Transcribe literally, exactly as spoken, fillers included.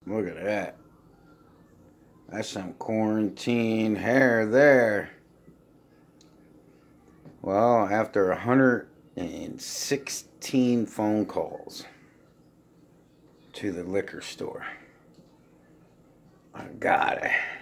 Look at that. That's some quarantine hair there. Well, after one hundred sixteen phone calls to the liquor store, I got it.